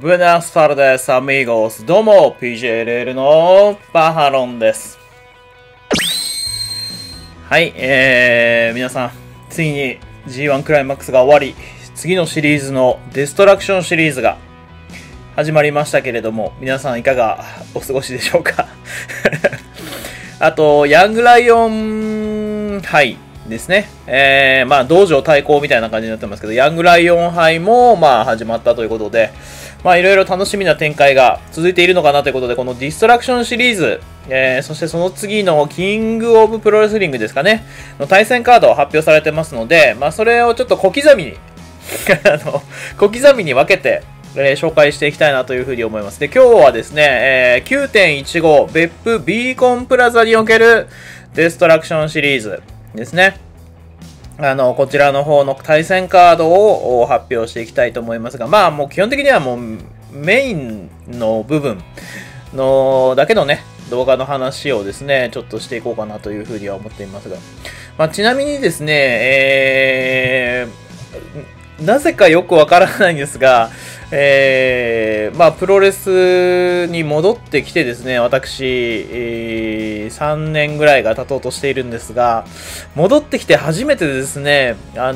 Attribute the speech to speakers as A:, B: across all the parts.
A: ブエナスタルデス、アミゴス。どうも、PJLL のバハロンです。はい、皆さん、ついに G1 クライマックスが終わり、次のシリーズのデストラクションシリーズが始まりましたけれども、皆さんいかがお過ごしでしょうか。あと、ヤングライオン杯ですね。まあ、道場対抗みたいな感じになってますけど、ヤングライオン杯も、まあ、始まったということで、まあ、いろいろ楽しみな展開が続いているのかなということで、このディストラクションシリーズ、そしてその次のキングオブプロレスリングですかね、の対戦カードを発表されてますので、まあ、それをちょっと小刻みに、小刻みに分けて、紹介していきたいなというふうに思います。で、今日はですね、9.15 別府ビーコンプラザにおけるデストラクションシリーズですね。こちらの方の対戦カードを発表していきたいと思いますが、まあもう基本的にはもうメインの部分のだけのね、動画の話をですね、ちょっとしていこうかなというふうには思っていますが、まあ、ちなみにですね、なぜかよくわからないんですが、まあ、プロレスに戻ってきてですね、私、3年ぐらいが経とうとしているんですが、戻ってきて初めてですね、あ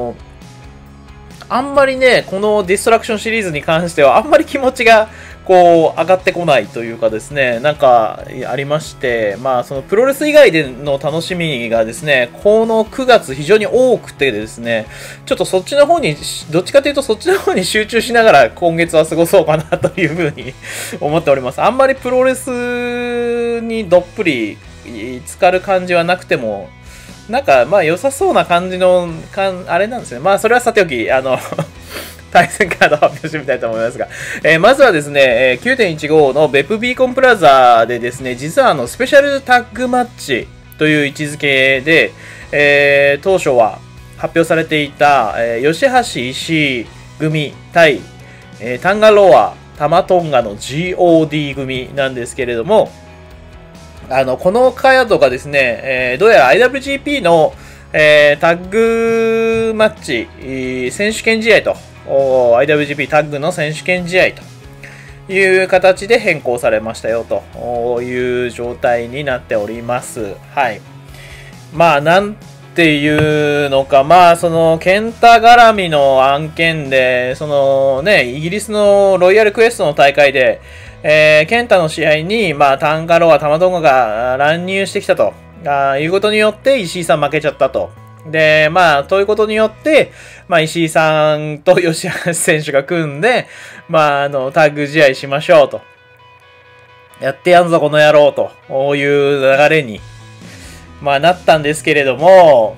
A: んまりね、このディストラクションシリーズに関しては、あんまり気持ちが、こう、上がってこないというかですね、なんか、ありまして、まあ、そのプロレス以外での楽しみがですね、この9月非常に多くてですね、ちょっとそっちの方に、どっちかというとそっちの方に集中しながら今月は過ごそうかなというふうに思っております。あんまりプロレスにどっぷり浸かる感じはなくても、なんか、まあ良さそうな感じの、あれなんですね。まあそれはさておき、対戦カードを発表してみたいと思いますが、まずはですね、9.15 の別府ビーコンプラザでですね、実はスペシャルタッグマッチという位置づけで、当初は発表されていた、吉橋石井組対、タンガロア、タマトンガの GOD 組なんですけれども、このカードがですね、どうやら IWGP の、タッグマッチ、選手権試合と、IWGP タッグの選手権試合という形で変更されましたよという状態になっております。はい。まあ、なんていうのか、まあ、その、ケンタ絡みの案件で、そのね、イギリスのロイヤルクエストの大会で、ケンタの試合に、まあ、タンガロア、タマトンガが乱入してきたということによって、石井さん負けちゃったと。で、まあ、ということによって、まあ、石井さんと吉橋選手が組んで、まあ、タッグ試合しましょうと。やってやんぞ、この野郎という流れに、まあ、なったんですけれども、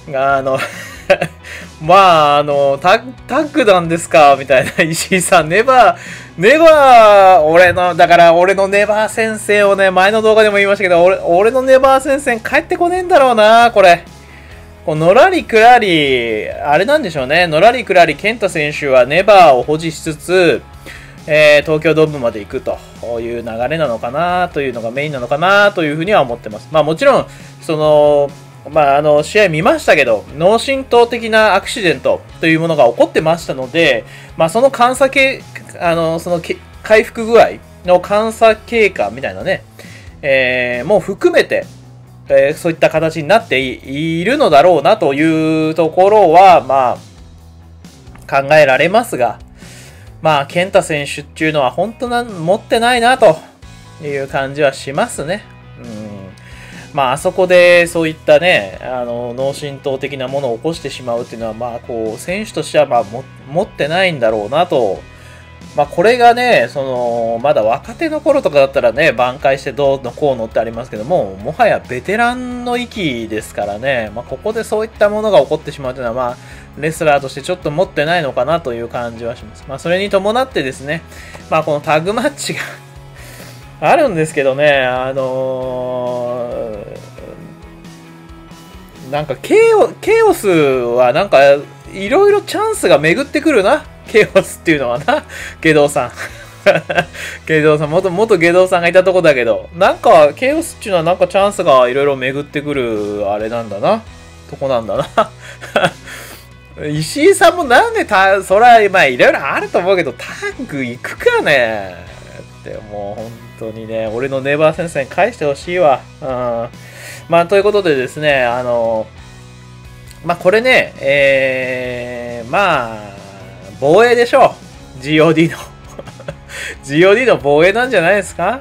A: まあ、タッグなんですかみたいな、石井さん、ネバー、俺のネバー戦線をね、前の動画でも言いましたけど、俺のネバー戦線帰ってこねえんだろうな、これ。のらりくらり、あれなんでしょうね。のらりくらり、健太選手はネバーを保持しつつ、東京ドームまで行くという流れなのかなというのがメインなのかなというふうには思ってます。まあもちろん、まあ試合見ましたけど、脳震盪的なアクシデントというものが起こってましたので、まあその監査回復具合の監査経過みたいなね、もう含めて、そういった形になっているのだろうなというところは、まあ、考えられますが、まあ、健太選手っていうのは本当持ってないなという感じはしますね。まあ、あそこでそういったね、脳震盪的なものを起こしてしまうっていうのは、まあ、こう、選手としては、まあ、持ってないんだろうなと。まあ、これがね、まだ若手の頃とかだったらね、挽回してどうのこうのってありますけども、もはやベテランの域ですからね、まあ、ここでそういったものが起こってしまうというのは、まあ、レスラーとしてちょっと持ってないのかなという感じはします。まあ、それに伴ってですね、まあ、このタッグマッチがあるんですけどね、なんかケオスはなんか、いろいろチャンスが巡ってくるな。ケオスっていうのはな。下道さん。下道さん、元下道さんがいたとこだけど、なんか、ケオスっていうのはなんかチャンスがいろいろ巡ってくる、あれなんだな。とこなんだな。 石井さんもなんでそら、まあいろいろあると思うけど、タッグ行くかねって、もう本当にね、俺のネイバー先生に返してほしいわ。まあ、ということでですね、まあこれね、まあ、防衛でしょう。GOD の。GOD の防衛なんじゃないですか？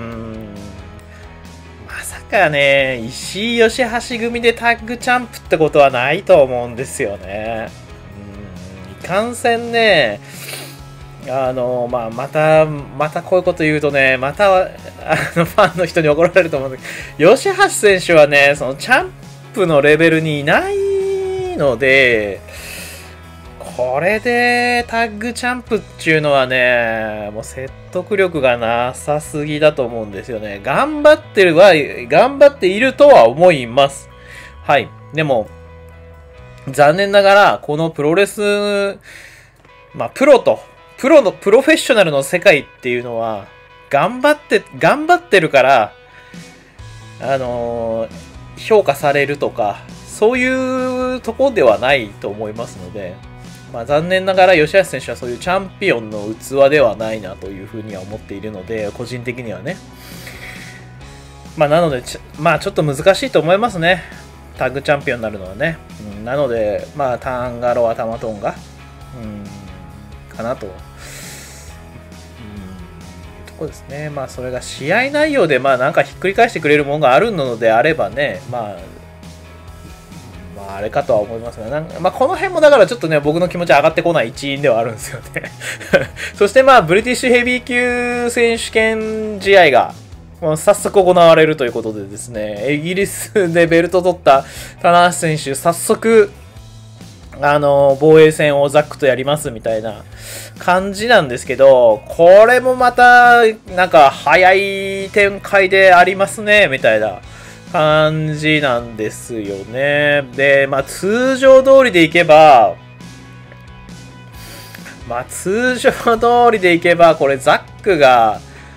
A: まさかね、石井吉橋組でタッグチャンプってことはないと思うんですよね。いかんせんね、まあ、またこういうこと言うとね、また、ファンの人に怒られると思うんだけど、吉橋選手はね、そのチャンプのレベルにいないので、これでタッグチャンプっていうのはね、もう説得力がなさすぎだと思うんですよね。頑張っているとは思います。はい。でも、残念ながら、このプロレス、まあ、プロフェッショナルの世界っていうのは、頑張ってるから、評価されるとか、そういうとこではないと思いますので、まあ残念ながら吉橋選手はそういうチャンピオンの器ではないなというふうには思っているので、個人的にはね。まあなので、まあちょっと難しいと思いますね。タッグチャンピオンになるのはね。なので、まあタンガロアタマトンガ、かなと。とこですね。まあそれが試合内容でまあなんかひっくり返してくれるものがあるのであればね、まああれかとは思いますが、まあ、この辺もだからちょっとね、僕の気持ち上がってこない一因ではあるんですよね。そしてまあ、ブリティッシュヘビー級選手権試合が、早速行われるということでですね、イギリスでベルトを取った棚橋選手、早速、防衛戦をザックとやりますみたいな感じなんですけど、これもまた、なんか早い展開でありますね、みたいな感じなんですよね。で、まあ通常通りでいけば、これザックが、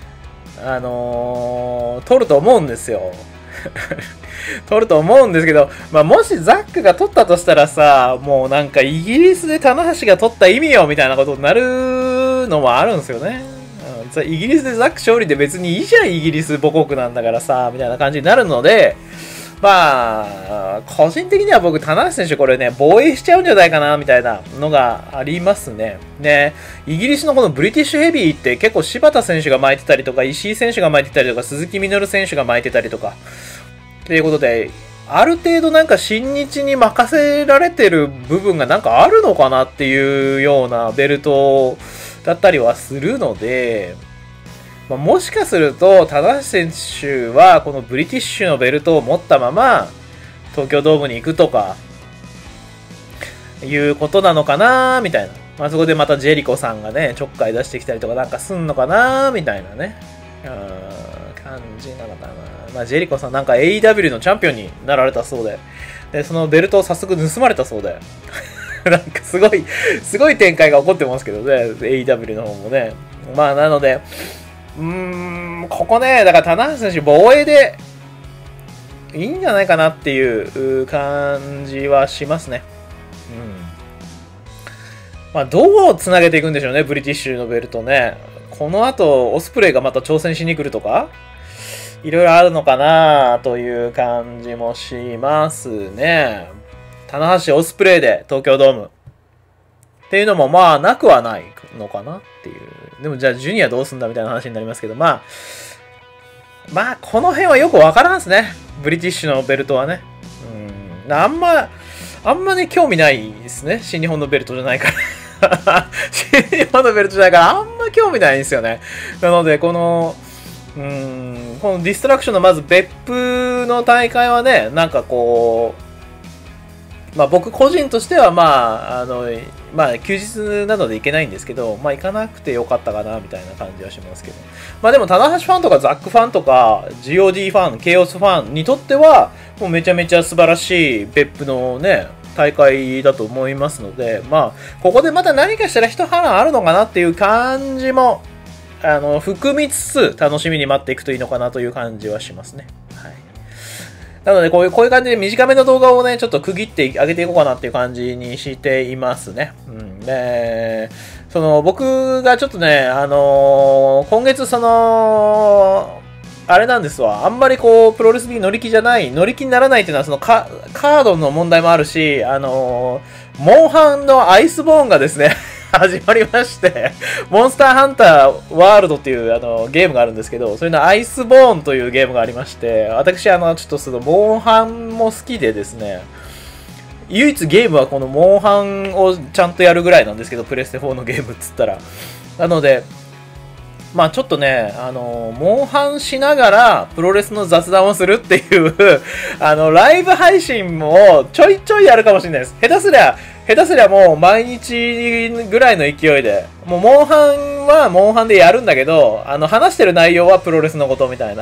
A: 取ると思うんですよ。取ると思うんですけど、まあもしザックが取ったとしたらさ、もうなんかイギリスで棚橋が取った意味よみたいなことになるのもあるんですよね。イギリスでザック勝利で別にいいじゃん、イギリス母国なんだからさ、みたいな感じになるので、まあ、個人的には僕、棚橋選手これね、防衛しちゃうんじゃないかな、みたいなのがありますね。で、イギリスのこのブリティッシュヘビーって結構柴田選手が巻いてたりとか、石井選手が巻いてたりとか、鈴木みのる選手が巻いてたりとか、ということで、ある程度なんか新日に任せられてる部分がなんかあるのかなっていうようなベルトだったりはするので、まあ、もしかすると、棚橋選手はこのブリティッシュのベルトを持ったまま東京ドームに行くとかいうことなのかなみたいな。まあ、そこでまたジェリコさんがね、ちょっかい出してきたりとかなんかすんのかなみたいなね、感じなのかな。まあ、ジェリコさんなんか AEW のチャンピオンになられたそうで、でそのベルトを早速盗まれたそうで。なんかすごい展開が起こってますけどね、AEW の方もね。まあ、なので、ここね、だから棚橋選手防衛でいいんじゃないかなっていう感じはしますね。まあ、どう繋げていくんでしょうね、ブリティッシュのベルトね。この後、オスプレイがまた挑戦しに来るとか、いろいろあるのかなという感じもしますね。棚橋オスプレイで東京ドーム。っていうのもまあなくはないのかなっていう。でもじゃあジュニアどうすんだみたいな話になりますけど、まあこの辺はよくわからんすね。ブリティッシュのベルトはね。あんまね、興味ないですね。新日本のベルトじゃないから。新日本のベルトじゃないからあんま興味ないんですよね。なので、このディストラクションのまず別府の大会はね、なんかこう、まあ僕個人としてはまあ休日なので行けないんですけど、まあ行かなくてよかったかなみたいな感じはしますけど。まあでも棚橋ファンとかザックファンとか GOD ファン、ケイオスファンにとってはもうめちゃめちゃ素晴らしい別府のね、大会だと思いますので、まあここでまた何かしたら一波乱あるのかなっていう感じも含みつつ楽しみに待っていくといいのかなという感じはしますね。はい。 なので、こういう感じで短めの動画をね、ちょっと区切って上げていこうかなっていう感じにしていますね。うん。で、僕がちょっとね、今月あれなんですわ。あんまりプロレスに乗り気にならないっていうのは、カードの問題もあるし、モンハンのアイスボーンがですね、始まりまして、モンスターハンターワールドっていうゲームがあるんですけど、それのアイスボーンというゲームがありまして、私ちょっとモンハンも好きでですね、唯一ゲームはこのモンハンをちゃんとやるぐらいなんですけど、プレステ4のゲームっつったら。なので、まあちょっとね、モンハンしながらプロレスの雑談をするっていうライブ配信もちょいちょいやるかもしれないです。下手すりゃもう毎日ぐらいの勢いで、もうモンハンはモンハンでやるんだけど、話してる内容はプロレスのことみたいな。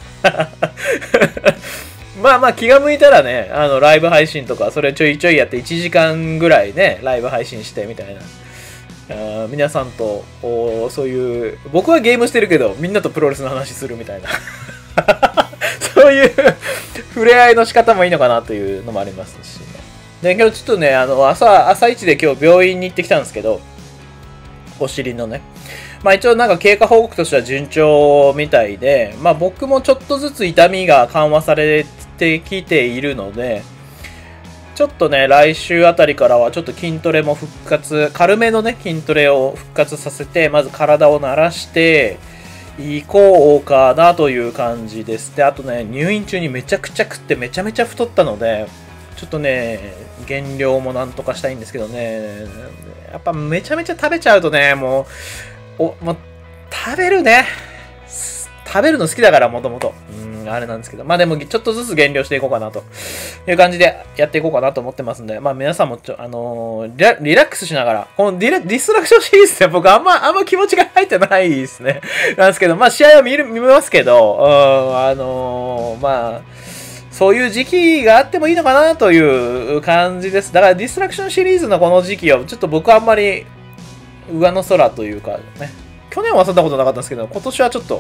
A: まあ気が向いたらね、ライブ配信とか、それちょいちょいやって1時間ぐらいね、ライブ配信してみたいな。皆さんと、そういう、僕はゲームしてるけど、みんなとプロレスの話するみたいな。そういう触れ合いの仕方もいいのかなというのもありますしね。で、今日ちょっとね、朝一で今日病院に行ってきたんですけど、お尻のね。まあ一応なんか経過報告としては順調みたいで、まあ僕もちょっとずつ痛みが緩和されてきているので、ちょっとね、来週あたりからはちょっと筋トレも復活、軽めのね、筋トレを復活させて、まず体を慣らしていこうかなという感じです。で、あとね、入院中にめちゃくちゃ食ってめちゃめちゃ太ったので、ちょっとね、減量もなんとかしたいんですけどね、やっぱめちゃめちゃ食べちゃうとね、もう食べるね。食べるの好きだから、もともと。あれなんですけど。まあでも、ちょっとずつ減量していこうかなという感じでやっていこうかなと思ってますんで、まあ皆さんもリラックスしながら、このディストラクションシリーズって僕あんま気持ちが入ってないですね。なんですけど、まあ試合は見ますけど、まあ、そういう時期があってもいいのかなという感じです。だからディストラクションシリーズのこの時期は、ちょっと僕はあんまり上の空というかね、去年はそんなことなかったんですけど、今年はちょっと、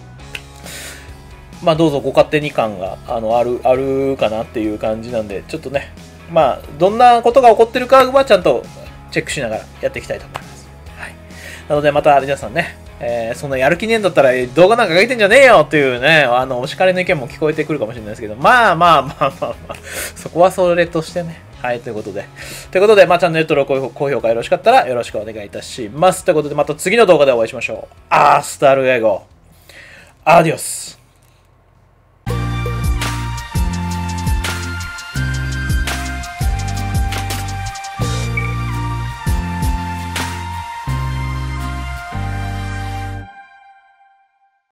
A: まあどうぞご勝手に感があるかなっていう感じなんで、ちょっとね、まあどんなことが起こってるかはちゃんとチェックしながらやっていきたいと思います。はい。なのでまた皆さんね、そんなやる気ねえんだったら動画なんか上げてんじゃねえよっていうね、お叱りの意見も聞こえてくるかもしれないですけど、まあ、そこはそれとしてね。はい、ということで、まあチャンネル登録、高評価よろしかったらよろしくお願いいたします。ということで、また次の動画でお会いしましょう。アスタルエゴ。アディオス。